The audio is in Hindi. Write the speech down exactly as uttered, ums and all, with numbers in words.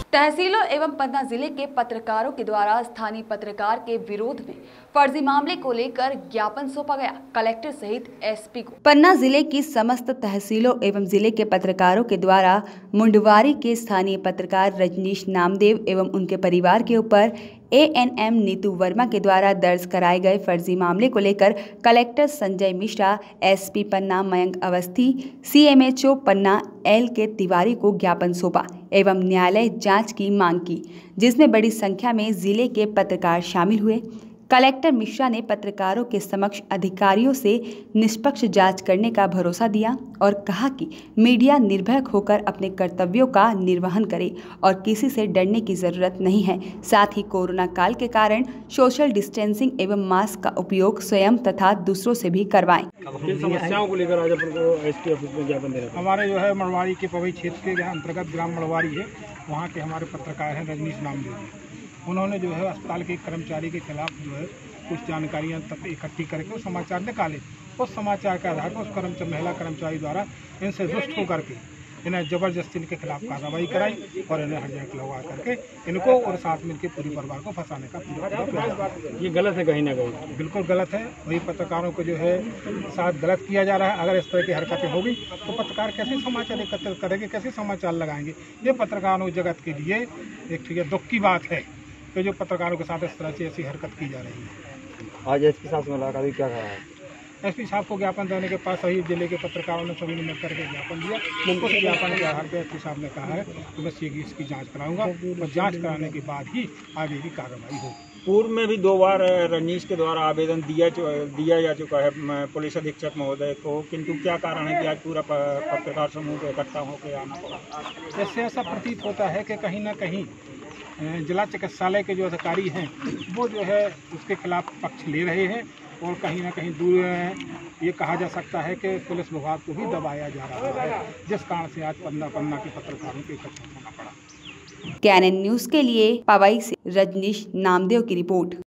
तहसीलों एवं पन्ना जिले के पत्रकारों के द्वारा स्थानीय पत्रकार के विरोध में फर्जी मामले को लेकर ज्ञापन सौंपा गया कलेक्टर सहित एसपी को। पन्ना जिले की समस्त तहसीलों एवं जिले के पत्रकारों के द्वारा मुंडवारी के स्थानीय पत्रकार रजनीश नामदेव एवं उनके परिवार के ऊपर एएनएम नीतू वर्मा के द्वारा दर्ज कराए गए फर्जी मामले को लेकर collector Sanjay Mishra, SP Panna Mayank Awasthi, CMHO Panna L K Tiwari को ज्ञापन सौंपा एवं न्यायालय जांच की मांग की, जिसमें बड़ी संख्या में जिले के पत्रकार शामिल हुए। कलेक्टर मिश्रा ने पत्रकारों के समक्ष अधिकारियों से निष्पक्ष जांच करने का भरोसा दिया और कहा कि मीडिया निर्भीक होकर अपने कर्तव्यों का निर्वहन करे और किसी से डरने की जरूरत नहीं है। साथ ही कोरोना काल के कारण सोशल डिस्टेंसिंग एवं मास्क का उपयोग स्वयं तथा दूसरों से भी करवाएं। किन समस्याओं को लेकर आज एसपी ऑफिस में ज्ञापन दे रहे हैं? हमारे जो है मड़वाड़ी के पवई क्षेत्र के अंतर्गत ग्राम मड़वाड़ी है, वहाँ के हमारे पत्रकार हैं रजनीश नामदेव। उन्होंने जो है अस्पताल के कर्मचारी के खिलाफ जो है कुछ जानकारियां तक इकट्ठी करके उस समाचार निकाले। उस समाचार के आधार पर उस कर्मचारी महिला कर्मचारी द्वारा इनसे रुष्ट होकर के इन्हें जबरदस्ती इनके खिलाफ कार्रवाई कराई और इन्हें हरजाक लगवा करके इनको और साथ में इनके पूरे परिवार को फंसाने का पूरा प्रयास। ये गलत है, कहीं ना कहीं बिल्कुल गलत है। वही पत्रकारों को जो है साथ गलत किया जा रहा है। अगर इस तरह की हरकतें होगी तो पत्रकार कैसे समाचार एकत्र करेंगे, कैसे समाचार लगाएंगे? ये पत्रकारों जगत के लिए एक ठीक है दुख की बात है कि जो पत्रकारों के साथ इस तरह से ऐसी हरकत की जा रही है। आज एसपी साहब से मुलाकात हुई, क्या कहा है? एसपी साहब को ज्ञापन देने के पास सही जिले के पत्रकारों ने सभी ने मिलकर के ज्ञापन दिया। उस ज्ञापन के आधार पर एसपी साहब ने कहा है कि बस ये इसकी जांच कराऊंगा और जांच कराने के बाद ही आगे की कार्रवाई होगी। पूर्व में भी दो बार रजनीश के द्वारा आवेदन दिया दिया जा चुका है पुलिस अधीक्षक महोदय को, किंतु क्या कारण है कि आज पूरा पत्रकार समूह को इकट्ठा होकर आना पड़ा? इससे ऐसा प्रतीत होता है कि कहीं ना कहीं जिला चिकित्सालय के जो अधिकारी हैं वो जो है उसके खिलाफ पक्ष ले रहे हैं और कहीं ना कहीं दूर ये कहा जा सकता है कि पुलिस विभाग को भी दबाया जा रहा है, जिस कारण से आज पन्ना पन्ना के पत्रकारों को इकट्ठा होना पड़ा। कैनन न्यूज़ के लिए पवई से रजनीश नामदेव की रिपोर्ट।